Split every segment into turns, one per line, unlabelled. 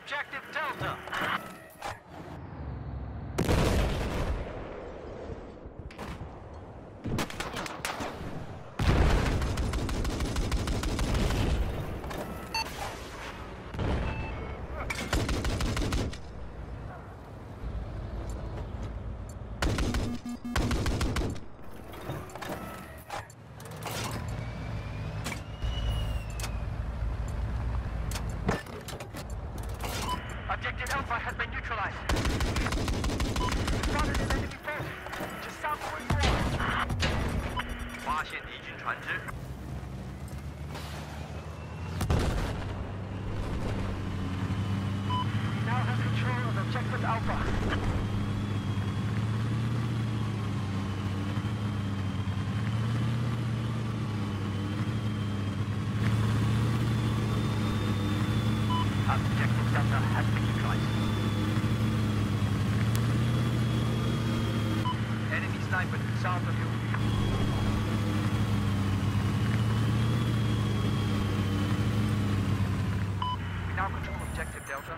objective Delta. Objective Alpha has been neutralized. Spotted an enemy boat. Just southward north. 发现敌军船只。Now have control of objective Alpha. Objective Delta has been neutralized. Enemy sniper south of you. We now control objective Delta.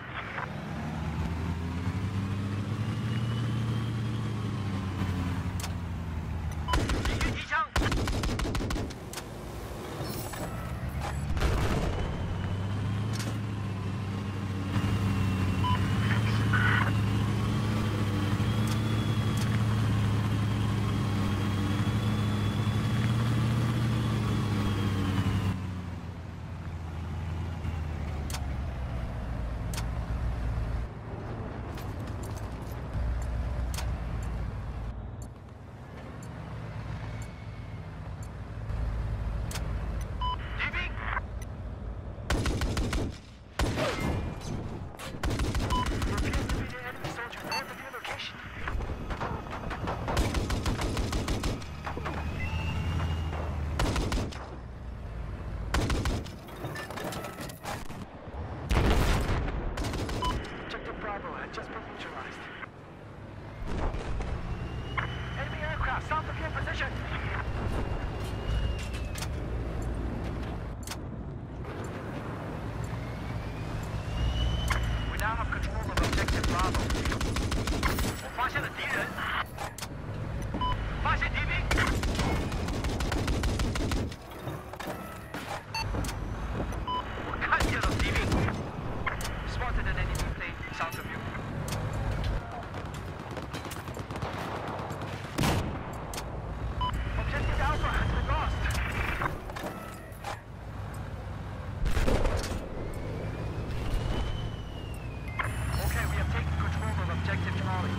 Just been neutralized. Enemy aircraft south of your position. We now have control of objective Bravo. 我发现了敌人。发现敌兵。我看见了敌兵。Spotted an enemy plane south of you. Objective Alpha has been lost. Okay, we have taken control of objective Charlie.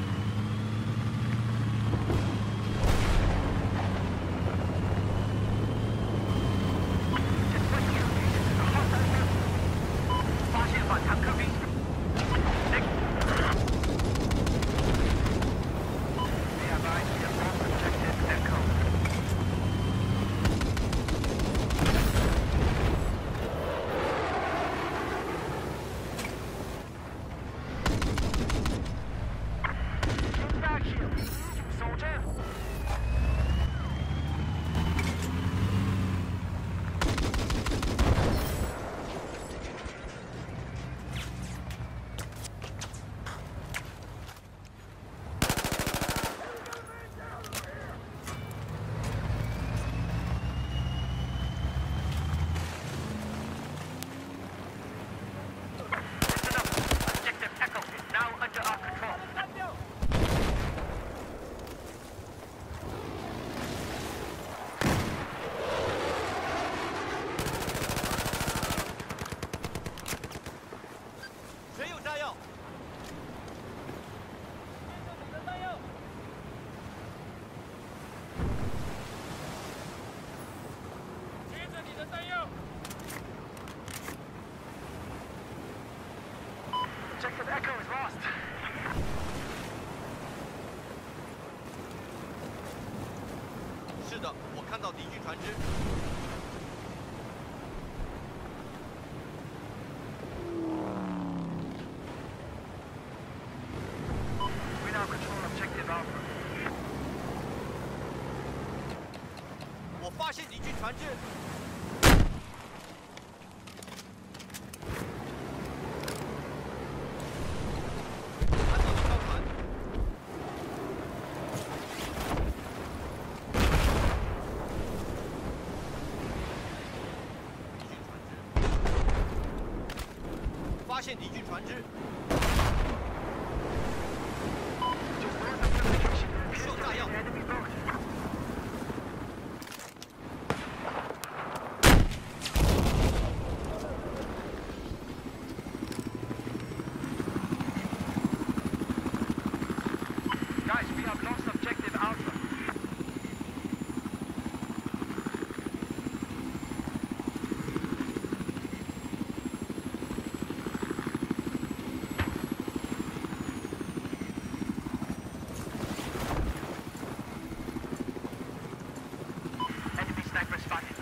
Objective Echo is lost.
是的，我看到敌军船只。
We now control objective Alpha.
我发现敌军船只。 船只，
Just north of the location.
受炸药，
Enemy boat. Guys, we have lost objective Alpha. Enemy sniper spotted.